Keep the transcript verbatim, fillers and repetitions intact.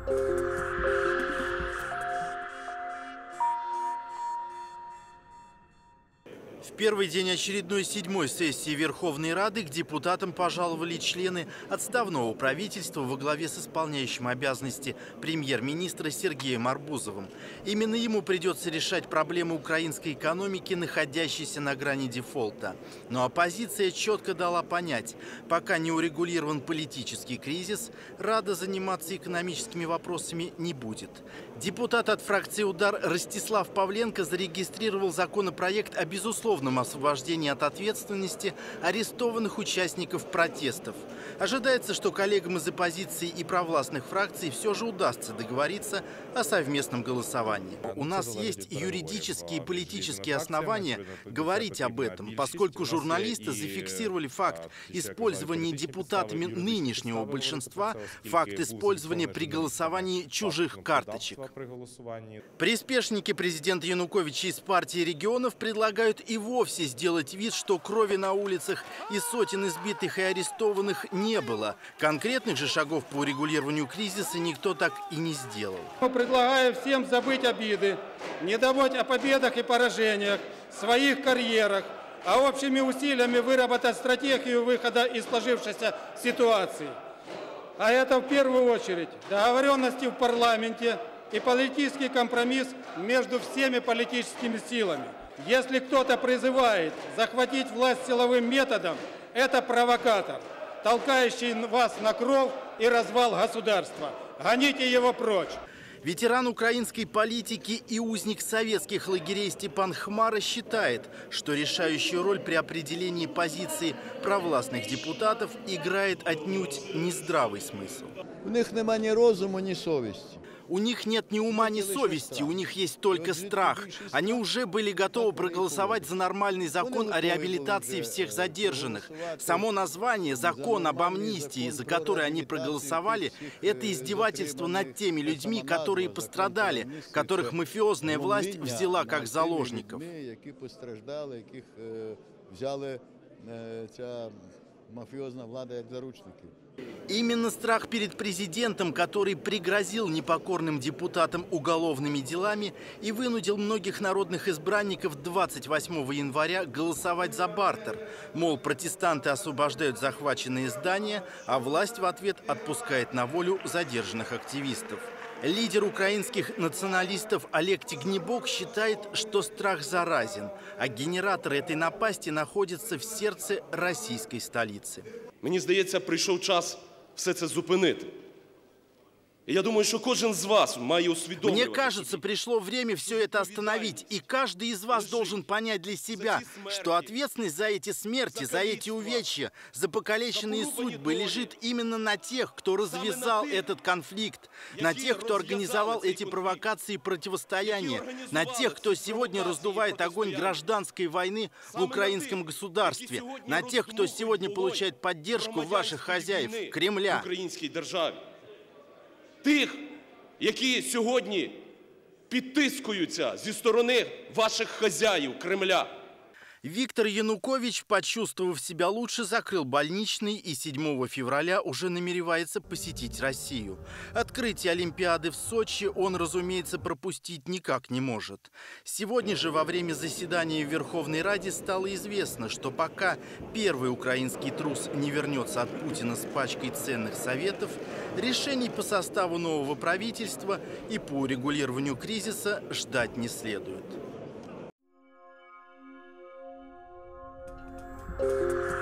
В первый день очередной седьмой сессии Верховной Рады к депутатам пожаловали члены отставного правительства во главе с исполняющим обязанности премьер-министра Сергеем Арбузовым. Именно ему придется решать проблемы украинской экономики, находящейся на грани дефолта. Но оппозиция четко дала понять, пока не урегулирован политический кризис, Рада заниматься экономическими вопросами не будет. Депутат от фракции «Удар» Ростислав Павленко зарегистрировал законопроект о безусловном освобождении от ответственности арестованных участников протестов. Ожидается, что коллегам из оппозиции и провластных фракций все же удастся договориться о совместном голосовании. У нас есть юридические и политические основания говорить об этом, поскольку журналисты зафиксировали факт использования депутатами нынешнего большинства, факт использования при голосовании чужих карточек. Приспешники президента Януковича из партии регионов предлагают и вовсе сделать вид, что крови на улицах и сотен избитых и арестованных не было. Конкретных же шагов по урегулированию кризиса никто так и не сделал. Мы предлагаем всем забыть обиды, не думать о победах и поражениях, своих карьерах, а общими усилиями выработать стратегию выхода из сложившейся ситуации. А это в первую очередь договоренности в парламенте и политический компромисс между всеми политическими силами. Если кто-то призывает захватить власть силовым методом, это провокатор, толкающий вас на кровь и развал государства. Гоните его прочь. Ветеран украинской политики и узник советских лагерей Степан Хмара считает, что решающую роль при определении позиции провластных депутатов играет отнюдь не здравый смысл. У них нема ни розуму, ни совести. У них нет ни ума, ни совести, у них есть только страх. Они уже были готовы проголосовать за нормальный закон о реабилитации всех задержанных. Само название «Закон об амнистии», за который они проголосовали, это издевательство над теми людьми, которые пострадали, которых мафиозная власть взяла как заложников. Мафиозная влада як заручники. Именно страх перед президентом, который пригрозил непокорным депутатам уголовными делами и вынудил многих народных избранников двадцать восьмого января голосовать за бартер. Мол, протестанты освобождают захваченные здания, а власть в ответ отпускает на волю задержанных активистов. Лидер украинских националистов Олег Тигнебок считает, что страх заразен, а генератор этой напасти находится в сердце российской столицы. Мені здається, прийшов час все це зупинити. И я думаю, что каждый из вас має усвідомлювати. Мне кажется, пришло время все это остановить, и каждый из вас должен понять для себя, что ответственность за эти смерти, за эти увечья, за покалеченные судьбы лежит именно на тех, кто развязал этот конфликт, на тех, кто организовал эти провокации и противостояния, на тех, кто сегодня раздувает огонь гражданской войны в украинском государстве, на тех, кто сегодня получает поддержку ваших хозяев, Кремля. Тих, які сьогодні підтискуються зі сторони ваших хазяїв Кремля. Виктор Янукович, почувствовав себя лучше, закрыл больничный и седьмого февраля уже намеревается посетить Россию. Открытие Олимпиады в Сочи он, разумеется, пропустить никак не может. Сегодня же во время заседания в Верховной Раде стало известно, что пока первый украинский трус не вернется от Путина с пачкой ценных советов, решений по составу нового правительства и по урегулированию кризиса ждать не следует. Thank you.